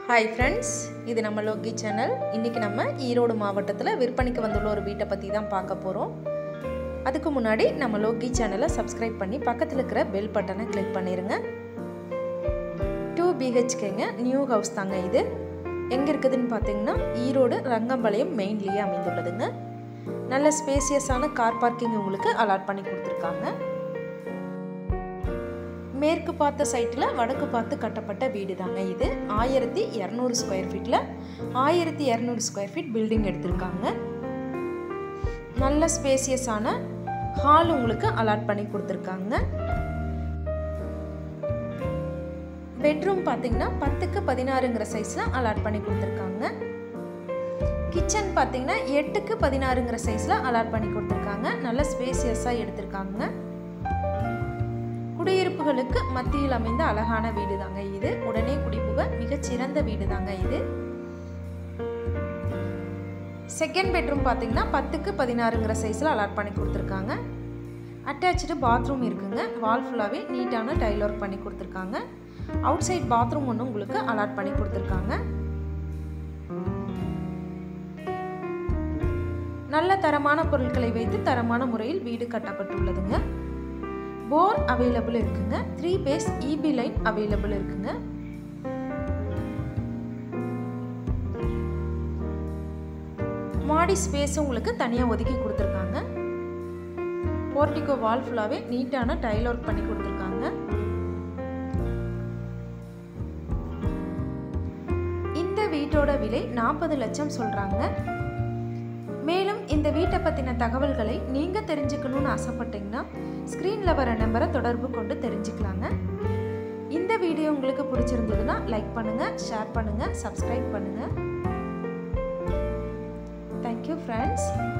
Hi friends, இது நம்ம Loki channel. இன்றைக்கி நம்ம ஈரோடு மாவட்டத்தில் விற்பனைக்கு வந்துள்ள ஒரு வீட்டை பற்றி தான் பார்க்க போகிறோம். அதுக்கு முன்னாடி நம்ம லோகி சேனலை சப்ஸ்கிரைப் பண்ணி பக்கத்தில் இருக்கிற பெல் பட்டனை கிளிக் பண்ணிடுங்க. 2 BHKங்க, நியூ ஹவுஸ் தாங்க இது. எங்கே இருக்குதுன்னு பார்த்தீங்கன்னா ஈரோடு ரங்கம்பாளையம் மெயின்லேயே அமைந்துள்ளதுங்க. நல்ல ஸ்பேசியஸான கார் பார்க்கிங் உங்களுக்கு அலாட் பண்ணி கொடுத்துருக்காங்க. மேற்கு பார்த்த சைட்டில் வடக்கு பார்த்து கட்டப்பட்ட வீடு தாங்க இது. 1200 ஸ்கொயர் ஃபீட்டில் 1200 ஸ்கொயர் ஃபீட் பில்டிங் எடுத்திருக்காங்க. நல்ல ஸ்பேசியஸான ஹால் உங்களுக்கு அலாட் பண்ணி கொடுத்துருக்காங்க. பெட்ரூம் பார்த்தீங்கன்னா 10க்கு 16ங்கிற சைஸில் அலாட் பண்ணி கொடுத்துருக்காங்க. கிச்சன் பார்த்தீங்கன்னா 8க்கு 16ங்கிற சைஸில் அலாட் பண்ணி கொடுத்துருக்காங்க. நல்ல ஸ்பேசியஸாக எடுத்திருக்காங்க. குடியிருப்புகளுக்கு மத்தியில் அமைந்த அழகான வீடு தாங்க இது. உடனே குடிபுக மிகச்சிறந்த வீடு தாங்க இது. செகண்ட் பெட்ரூம் பார்த்தீங்கன்னா 10க்கு 16ங்கிற சைஸில் அலாட் பண்ணி கொடுத்துருக்காங்க. அட்டாச்சு பாத்ரூம் இருக்குங்க. வால் ஃபுல்லாகவே நீட்டான டைல் ஒர்க் பண்ணி கொடுத்துருக்காங்க. அவுட் சைட் பாத்ரூம் ஒன்று உங்களுக்கு அலாட் பண்ணி கொடுத்துருக்காங்க. நல்ல தரமான பொருட்களை வைத்து தரமான முறையில் வீடு கட்டப்பட்டுள்ளதுங்க. போர் அவைலபிள் இருக்குங்க. 3 பேஸ் EB லைன் அவைலபிள் இருக்குங்க. மாடி ஸ்பேஸ் உங்களுக்கு தனியாக ஒதுக்கி கொடுத்துருக்காங்க. போர்டிகோ வால் ஃபுல்லாகவே நீட்டான டைல் ஒர்க் பண்ணி கொடுத்துருக்காங்க. இந்த வீட்டோட விலை 40 லட்சம் சொல்கிறாங்க. மேலும் இந்த வீட்டை பற்றின தகவல்களை நீங்கள் தெரிஞ்சுக்கணும்னு ஆசைப்பட்டீங்கன்னா ஸ்க்ரீனில் வர நம்பரை தொடர்பு கொண்டு தெரிஞ்சுக்கலாங்க. இந்த வீடியோ உங்களுக்கு பிடிச்சிருந்ததுன்னா லைக் பண்ணுங்கள், ஷேர் பண்ணுங்கள், சப்ஸ்கிரைப் பண்ணுங்கள். Thank you friends.